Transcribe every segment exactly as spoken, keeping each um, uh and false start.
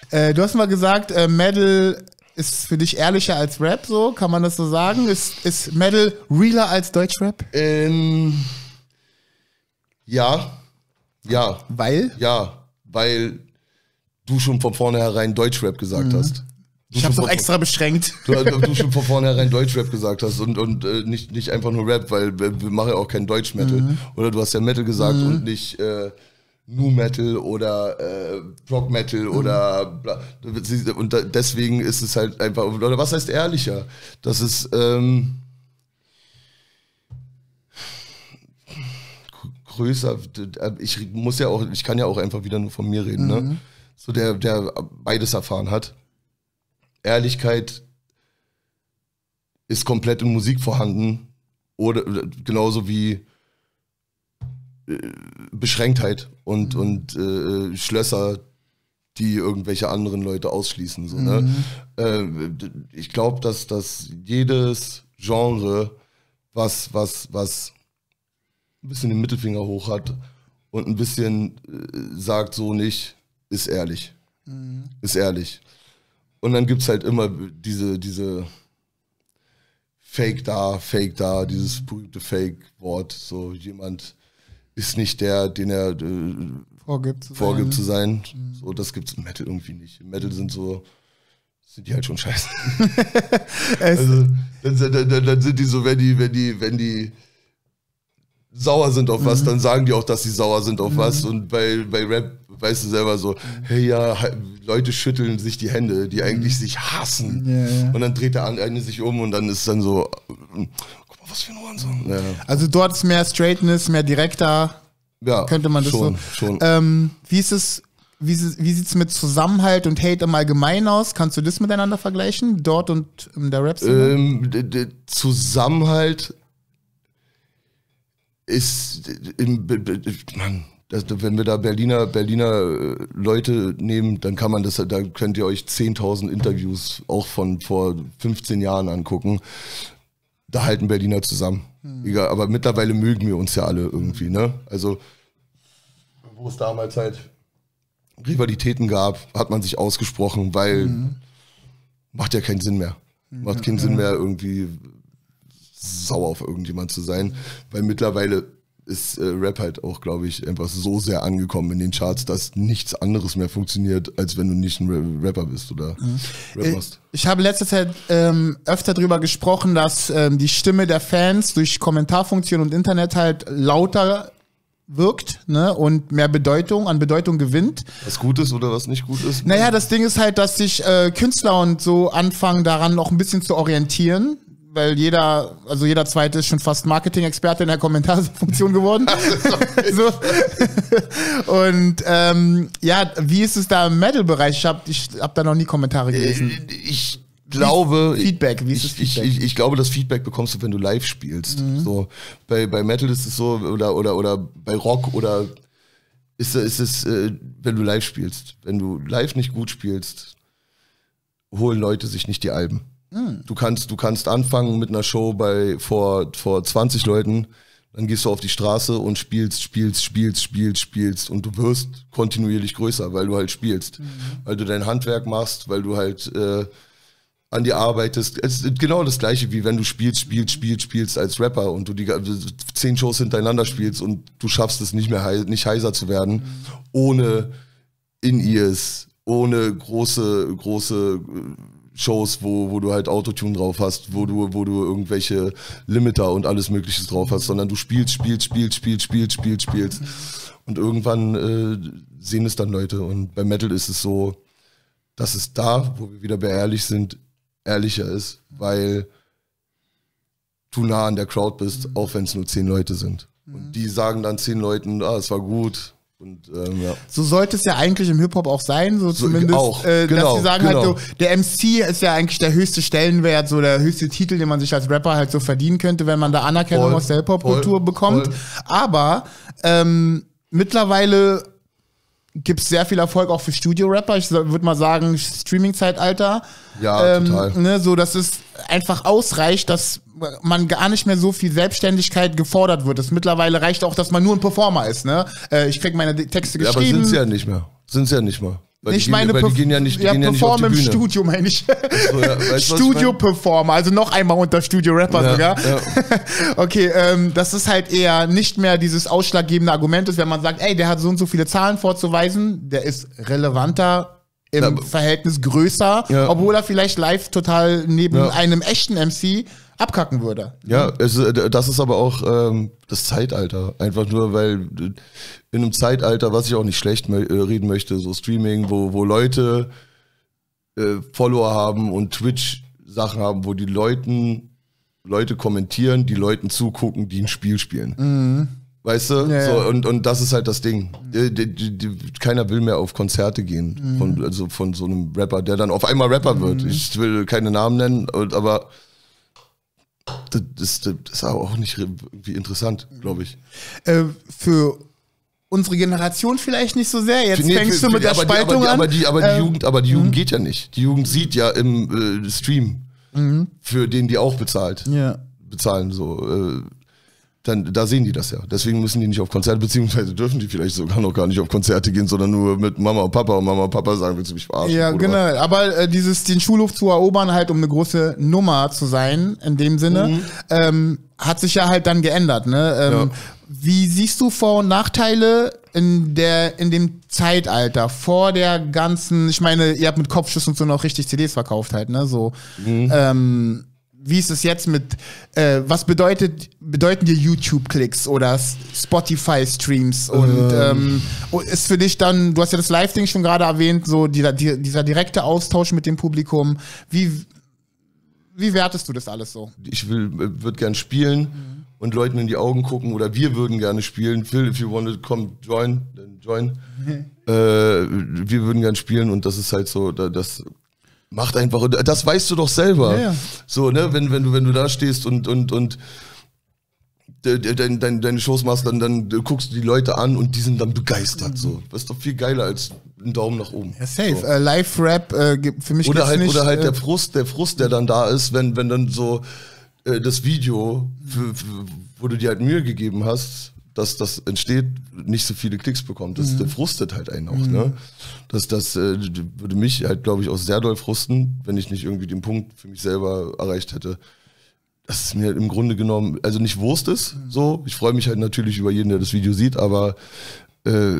Äh, du hast mal gesagt, äh, Metal ist für dich ehrlicher als Rap, so? Kann man das so sagen? Ist, ist Metal realer als Deutschrap? Ähm, ja. Ja. Weil? Ja, weil du schon von vornherein Deutschrap gesagt mhm. hast. Du ich hab's auch extra beschränkt. Du, du schon von vornherein Deutschrap gesagt hast und, und äh, nicht, nicht einfach nur Rap, weil wir, wir machen ja auch keinen Deutsch-Metal. Mhm. Oder du hast ja Metal gesagt mhm. und nicht äh, Nu Metal oder äh, Rock Metal mhm. oder bla. Und da, deswegen ist es halt einfach, oder was heißt ehrlicher? Das ist ähm, größer. Ich muss ja auch, ich kann ja auch einfach wieder nur von mir reden, mhm. ne? So der, der beides erfahren hat. Ehrlichkeit ist komplett in Musik vorhanden oder genauso wie äh, Beschränktheit und, mhm. und äh, Schlösser, die irgendwelche anderen Leute ausschließen. So, mhm. ne? äh, ich glaube, dass, dass jedes Genre, was, was, was ein bisschen den Mittelfinger hoch hat und ein bisschen äh, sagt so nicht, ist ehrlich. Mhm. Ist ehrlich. Und dann gibt's halt immer diese, diese Fake da, Fake da, dieses berühmte Fake-Wort. So, jemand ist nicht der, den er äh, vorgibt, zu, vorgibt sein, zu sein. Mhm. So, das gibt's im Metal irgendwie nicht. Im Metal sind so, sind die halt schon scheiße. also, dann, dann, dann sind die so, wenn die, wenn die, wenn die sauer sind auf was, mhm. dann sagen die auch, dass sie sauer sind auf mhm. was. Und bei, bei Rap weißt du selber so, hey ja, Leute schütteln sich die Hände, die eigentlich mhm. sich hassen. Ja, ja. Und dann dreht der eine sich um und dann ist es dann so, guck mal, was für ein Hurensohn. Ja. Also dort ist mehr Straightness, mehr direkter, ja, könnte man das schon, so. Schon. Ähm, wie ist es, wie, wie sieht es mit Zusammenhalt und Hate im Allgemeinen aus? Kannst du das miteinander vergleichen, dort und in der Rap-Szene? Ähm, d- d- Zusammenhalt ist, im, Mann, das, wenn wir da Berliner, Berliner Leute nehmen, dann kann man das, da könnt ihr euch zehntausend Interviews auch von vor fünfzehn Jahren angucken. Da halten Berliner zusammen. Mhm. Egal, aber mittlerweile mögen wir uns ja alle irgendwie, ne? Also, wo es damals halt Rivalitäten gab, hat man sich ausgesprochen, weil mhm. macht ja keinen Sinn mehr. Macht keinen ja. Sinn mehr, irgendwie sauer auf irgendjemand zu sein, weil mittlerweile ist äh, Rap halt auch, glaube ich, einfach so sehr angekommen in den Charts, dass nichts anderes mehr funktioniert, als wenn du nicht ein Rapper bist oder mhm. Rap machst. Ich habe letzte Zeit ähm, öfter darüber gesprochen, dass ähm, die Stimme der Fans durch Kommentarfunktion und Internet halt lauter wirkt, ne, und mehr Bedeutung, an Bedeutung gewinnt. Was gut ist oder was nicht gut ist? Naja, das Ding ist halt, dass sich äh, Künstler und so anfangen, daran noch ein bisschen zu orientieren. Weil jeder, also jeder Zweite ist schon fast Marketing-Experte in der Kommentarfunktion geworden. so. Und ähm, ja, wie ist es da im Metal-Bereich? Ich habe ich hab da noch nie Kommentare gelesen. Ich glaube, Feedback, wie ist das ich, Feedback? Ich, ich, ich glaube, das Feedback bekommst du, wenn du live spielst. Mhm. So, bei, bei Metal ist es so, oder, oder, oder bei Rock oder ist, ist es, äh, wenn du live spielst. Wenn du live nicht gut spielst, holen Leute sich nicht die Alben. Du kannst, du kannst anfangen mit einer Show bei vor, vor zwanzig Leuten, dann gehst du auf die Straße und spielst, spielst, spielst, spielst, spielst und du wirst kontinuierlich größer, weil du halt spielst, mhm. weil du dein Handwerk machst, weil du halt äh, an dir arbeitest. Es ist genau das Gleiche, wie wenn du spielst, spielst, spielst, spielst als Rapper und du die zehn Shows hintereinander spielst und du schaffst es nicht mehr, hei- nicht heiser zu werden, mhm. ohne In-Ears, ohne große, große Shows, wo, wo du halt Autotune drauf hast, wo du, wo du irgendwelche Limiter und alles Mögliche drauf hast, sondern du spielst, spielst, spielst, spielst, spielst, spielst, spielst. Und irgendwann äh, sehen es dann Leute. Und bei Metal ist es so, dass es da, wo wir wieder bei ehrlich sind, ehrlicher ist, weil du nah an der Crowd bist, auch wenn es nur zehn Leute sind. Und die sagen dann zehn Leuten, ah, es war gut. Und, ähm, ja. So sollte es ja eigentlich im Hip-Hop auch sein, so, so zumindest, auch, äh, genau, dass sie sagen genau. halt so, der M C ist ja eigentlich der höchste Stellenwert, so der höchste Titel, den man sich als Rapper halt so verdienen könnte, wenn man da Anerkennung voll, aus der Hip-Hop-Kultur voll, bekommt. voll. Aber ähm, mittlerweile gibt es sehr viel Erfolg auch für Studio-Rapper. Ich würde mal sagen, Streaming-Zeitalter. Ja, ähm, total. Ne, so, dass es einfach ausreicht, dass man gar nicht mehr so viel Selbstständigkeit gefordert wird. Das mittlerweile reicht auch, dass man nur ein Performer ist. Ne? Äh, ich krieg meine Texte geschrieben. Ja, aber sind sie ja nicht mehr. Sind sie ja nicht mehr. Weil nicht die meine gehen, weil die gehen ja nicht, die ja, gehen ja nicht auf die Bühne. Im Studio meine ich. So, ja, Studio-Performer, also noch einmal unter Studio-Rapper ja, sogar. Ja. Okay, ähm, das ist halt eher nicht mehr dieses ausschlaggebende Argument ist, wenn man sagt, ey, der hat so und so viele Zahlen vorzuweisen, der ist relevanter im ja, Verhältnis größer, ja. obwohl er vielleicht live total neben ja. einem echten M C abkacken würde. Ja, es, das ist aber auch ähm, das Zeitalter. Einfach nur, weil in einem Zeitalter, was ich auch nicht schlecht me- reden möchte, so Streaming, wo, wo Leute äh, Follower haben und Twitch-Sachen haben, wo die Leuten, Leute kommentieren, die Leuten zugucken, die ein Spiel spielen. Mhm. Weißt du? Ja, so, ja. und, und das ist halt das Ding. Die, die, die, keiner will mehr auf Konzerte gehen, mhm. von, also von so einem Rapper, der dann auf einmal Rapper mhm. wird. Ich will keine Namen nennen, aber Das ist, das ist aber auch nicht irgendwie interessant, glaube ich. Äh, für unsere Generation vielleicht nicht so sehr. Jetzt nee, fängst für, du mit der aber Spaltung die, aber an. Die, aber die, aber die ähm, Jugend, aber die Jugend geht ja nicht. Die Jugend sieht ja im äh, Stream, mhm. für den die auch bezahlt, ja. bezahlen so. Äh, dann da sehen die das ja. Deswegen müssen die nicht auf Konzerte, beziehungsweise dürfen die vielleicht sogar noch gar nicht auf Konzerte gehen, sondern nur mit Mama und Papa und Mama und Papa sagen, willst du mich verarschen? Ja, genau. Was? Aber äh, dieses den Schulhof zu erobern, halt um eine große Nummer zu sein, in dem Sinne, mhm. ähm, hat sich ja halt dann geändert. Ne? Ähm, ja. Wie siehst du Vor- und Nachteile in der in dem Zeitalter vor der ganzen? Ich meine, ihr habt mit Kopfschuss und so noch richtig C Ds verkauft halt, ne? So. Mhm. Ähm, Wie ist es jetzt mit, äh, was bedeutet, bedeuten dir YouTube-Klicks oder Spotify-Streams? Und ähm. ähm, ist für dich dann, du hast ja das Live-Ding schon gerade erwähnt, so die, die, dieser direkte Austausch mit dem Publikum. Wie, wie wertest du das alles so? Ich will, würde gern spielen mhm. und Leuten in die Augen gucken oder wir würden gerne spielen. Phil, if you want to come join, then join. Mhm. Äh, wir würden gern spielen und das ist halt so, das macht einfach, das weißt du doch selber. Ja, ja. So, ne, wenn, wenn du, wenn du da stehst und, und, und deine, deine, deine Shows machst, dann, dann guckst du die Leute an und die sind dann begeistert. So. Das ist doch viel geiler als ein Daumen nach oben. Ja, safe. So. Uh, Live-Rap, uh, für mich oder halt, nicht, oder halt äh, der Frust, der Frust, der dann da ist, wenn, wenn dann so äh, das Video, für, für, wo du dir halt Mühe gegeben hast, dass das entsteht, nicht so viele Klicks bekommt. Das, mhm. das frustet halt einen auch. Mhm. Ne? Das, das äh, würde mich halt, glaube ich, auch sehr doll frusten, wenn ich nicht irgendwie den Punkt für mich selber erreicht hätte. Das ist mir im Grunde genommen, also nicht Wurst ist, mhm. so. Ich freue mich halt natürlich über jeden, der das Video sieht, aber äh,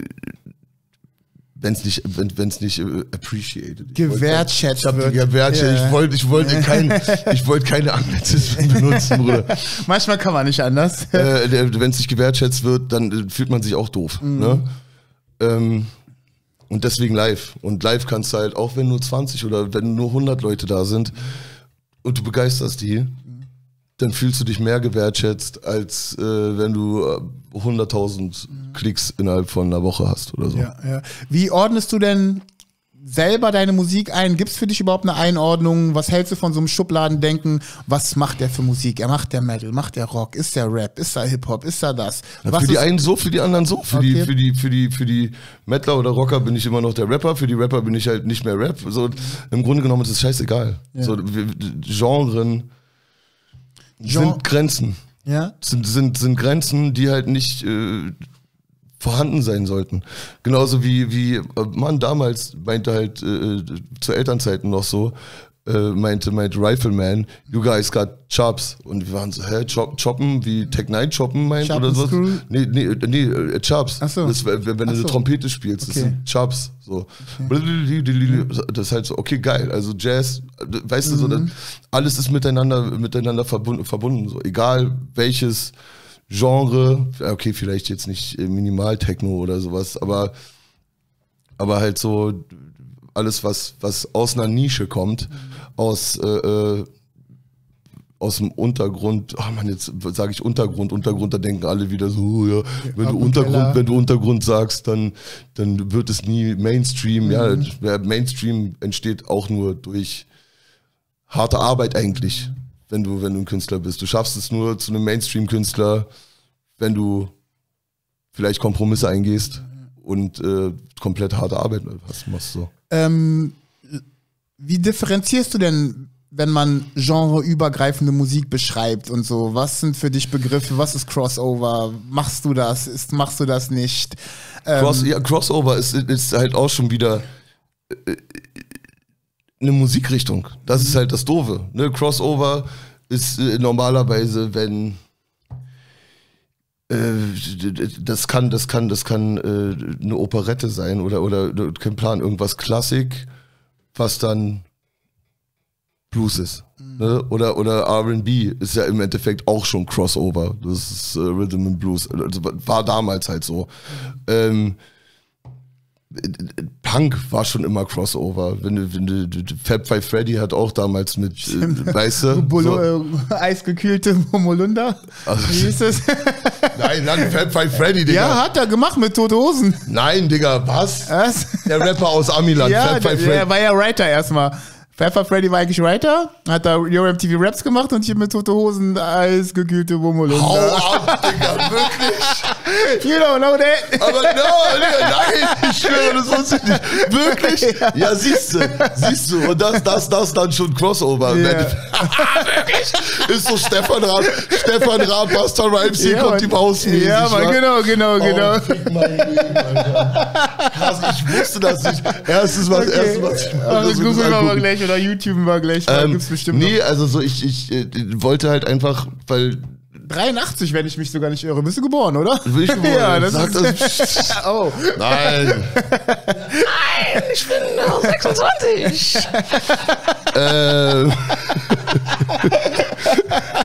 wenn es nicht, wenn wenn es nicht äh, appreciated. Gewertschätzt wird. Gewertschätzt. Yeah. Ich wollte, ich wollte kein, ich wollte keine Anglizismen benutzen, Bruder. Manchmal kann man nicht anders. Äh, wenn es nicht gewertschätzt wird, dann äh, fühlt man sich auch doof. Mhm. Ne? Ähm, und deswegen live. Und live kannst du halt, auch wenn nur zwanzig oder wenn nur hundert Leute da sind und du begeisterst die, dann fühlst du dich mehr gewertschätzt, als äh, wenn du äh, hunderttausend mhm. Klicks innerhalb von einer Woche hast oder so. Ja, ja. Wie ordnest du denn selber deine Musik ein? Gibt es für dich überhaupt eine Einordnung? Was hältst du von so einem Schubladendenken? Was macht der für Musik? Er macht der Metal, macht der Rock? Ist der Rap? Ist der Hip-Hop? Ist er das? Ja, für die einen so, für die anderen so. Für, okay. die, für, die, für, die, für die Metaler oder Rocker bin ich immer noch der Rapper, für die Rapper bin ich halt nicht mehr Rap. So, im Grunde genommen ist es scheißegal. Ja. So, Genren Genre. sind Grenzen. Ja? Sind, sind, sind Grenzen, die halt nicht äh, vorhanden sein sollten. Genauso wie, wie man damals meinte halt äh, zu Elternzeiten noch so, äh, meinte, meinte Rifleman, you guys got chops. Und wir waren so, hä, chop, choppen, wie Tech Nine choppen meint oder so? Nee, nee, nee, äh, chops. Ach so. Das, wenn wenn Ach du so. eine Trompete spielst, das okay. sind chops. So. Okay. Das ist halt so, okay, geil. Also Jazz, weißt du, so, das, alles ist miteinander, miteinander verbunden, verbunden. So. Egal welches Genre, okay, vielleicht jetzt nicht Minimal-Techno oder sowas, aber, aber halt so alles, was, was aus einer Nische kommt, aus, äh, aus dem Untergrund, oh man, jetzt sage ich Untergrund, Untergrund, da denken alle wieder so, ja, wenn du Untergrund, wenn du Untergrund sagst, dann, dann wird es nie Mainstream, mhm. ja, Mainstream entsteht auch nur durch harte Arbeit eigentlich. Wenn du, wenn du ein Künstler bist. Du schaffst es nur zu einem Mainstream-Künstler, wenn du vielleicht Kompromisse eingehst und äh, komplett harte Arbeit hast, machst so. Ähm, wie differenzierst du denn, wenn man genreübergreifende Musik beschreibt und so? Was sind für dich Begriffe? Was ist Crossover? Machst du das? Ist, machst du das nicht? Ähm, Cross, ja, Crossover ist, ist halt auch schon wieder eine Musikrichtung. Das ist halt das Doofe. Ne? Crossover ist äh, normalerweise, wenn äh, das kann, das kann, das kann äh, eine Operette sein oder, oder kein Plan, irgendwas Klassik, was dann Blues ist. Mhm. Ne? Oder, oder R and B ist ja im Endeffekt auch schon Crossover. Das ist äh, Rhythm and Blues. Also, war damals halt so. Ähm, Punk war schon immer Crossover. Wenn du, wenn du, Fab Five Freddy hat auch damals mit, äh, weißt du? Bolo, so. äh, eisgekühlte Momolunder. Also, wie hieß das? Nein, nein, Fab Five Freddy, Digga. Ja, hat er gemacht mit Tote Hosen. Nein, Digga, was? Was? Der Rapper aus Amiland, ja, Fab Five Freddy. Der war ja Writer erstmal. Pfeffer Freddy war eigentlich Writer, hat da Euro M T V Raps gemacht und hier mit Tote Hosen eisgekühlte Momolunder. Hau ab, Digga, wirklich? You don't know that. Aber no, Digga, nein, ich schwöre, das wusste ich nicht. Wirklich? Ja, ja siehst du, siehst du. Und das, das, das dann schon Crossover. Yeah. Wirklich? Ist so Stefan Raab, Stefan Raab, Busta Rhymes, hier ja, kommt die Maus. Ja, man, genau, genau, genau. Oh, fick mein Leben, Alter. Krass, ich wusste das nicht. Erstes, was, okay. erstes, was ich mal so googeln wir mal gleich oder YouTube mal gleich. Ähm, gibt's bestimmt nee, noch. Also so ich, ich äh, wollte halt einfach, weil dreiundachtzig, wenn ich mich sogar nicht irre. Bist du geboren, oder? Bin ich geboren? Ja, das Sag ist das. Oh. Nein. Nein, ich bin sechsundzwanzig. ähm.